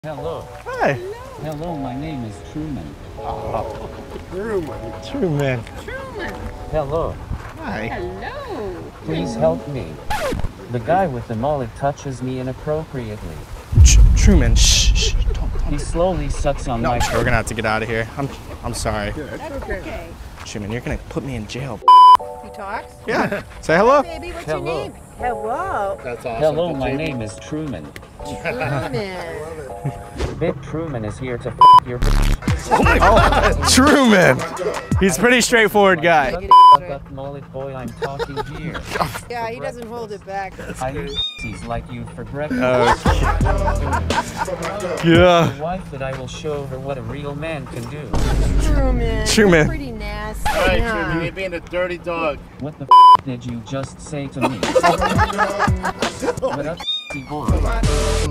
Hello. Hi. Hello, my name is Truman. Oh. Truman. Truman. Hello. Hi. Hello. Please help me. The guy with the mullet touches me inappropriately. Truman, shh. Don't. He slowly sucks on my... We're gonna have to get out of here. I'm sorry. Yeah, That's okay. Truman, you're gonna put me in jail. He talks? Yeah. Say hello. Baby, what's Hello. your name? Hello. That's awesome. Hello, my name is Truman. Truman. Big Truman is here to f your bitch. Oh, Truman. He's a pretty straightforward guy. Shut up, mullet boy, I'm talking here. Yeah, he doesn't hold it back. I eat pussies like you for breakfast. Yeah. My wife that I will show her what a real man can do. Truman. Truman. You're pretty nasty. All right, huh? Truman, you're being a dirty dog. What the did you just say to me? What up, boy?